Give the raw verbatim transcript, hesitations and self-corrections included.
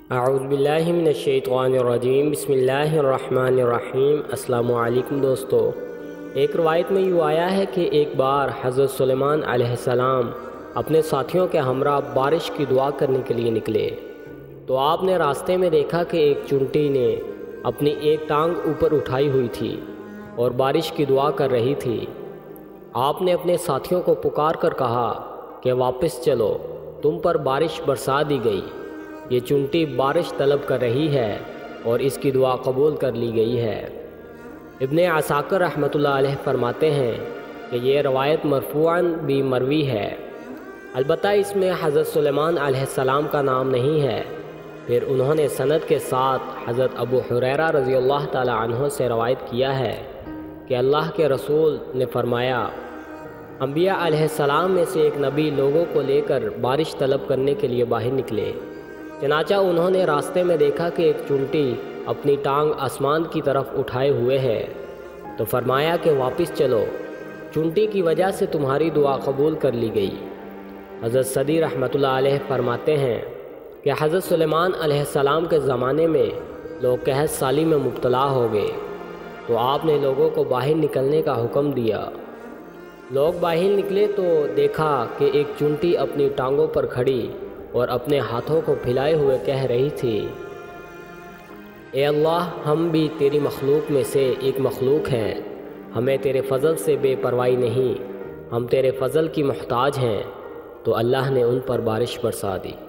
اعوذ باللہ من الشیطان الرجیم بسم اللہ الرحمن الرحیم۔ السلام علیکم دوستو۔ ایک روایت میں یوں آیا ہے کہ ایک بار حضرت سلیمان علیہ السلام اپنے ساتھیوں کے ہمراہ بارش کی دعا کرنے کے لیے نکلے تو آپ نے راستے میں دیکھا کہ ایک چونٹی نے اپنی ایک ٹانگ اوپر اٹھائی ہوئی تھی اور بارش کی دعا کر رہی تھی۔ آپ نے اپنے ساتھیوں کو پکار کر کہا کہ واپس چلو، تم پر بارش برسا دی گئی، یہ چونٹی بارش طلب کر رہی ہے اور اس کی دعا قبول کر لی گئی ہے۔ ابن عساکر رحمۃ اللہ علیہ فرماتے ہیں کہ یہ روایت مرفوعاً بھی مروی ہے، البتہ اس میں حضرت سلیمان علیہ السلام کا نام نہیں ہے۔ پھر انہوں نے سند کے ساتھ حضرت ابو حریرہ رضی اللہ تعالی عنہ سے روایت کیا ہے کہ اللہ کے رسول نے فرمایا، انبیاء علیہ السلام میں سے ایک نبی لوگوں کو لے کر بارش طلب کرنے کے لیے باہر نکلے، چنانچہ انہوں نے راستے میں دیکھا کہ ایک چونٹی اپنی ٹانگ آسمان کی طرف اٹھائے ہوئے ہے تو فرمایا کہ واپس چلو، چونٹی کی وجہ سے تمہاری دعا قبول کر لی گئی۔ حضرت صدی رحمۃ اللہ علیہ فرماتے ہیں کہ حضرت سلیمان علیہ السلام کے زمانے میں لوگ قحط سالی میں مبتلا ہو گئے تو آپ نے لوگوں کو باہر نکلنے کا حکم دیا۔ لوگ باہر نکلے تو دیکھا کہ ایک چونٹی اپنی ٹانگوں پر کھڑی اور اپنے ہاتھوں کو پھیلائے ہوئے کہہ رہی تھی، اے اللہ، ہم بھی تیری مخلوق میں سے ایک مخلوق ہیں، ہمیں تیرے فضل سے بے پرواہی نہیں، ہم تیرے فضل کی محتاج ہیں۔ تو اللہ نے ان پر بارش برسا دی۔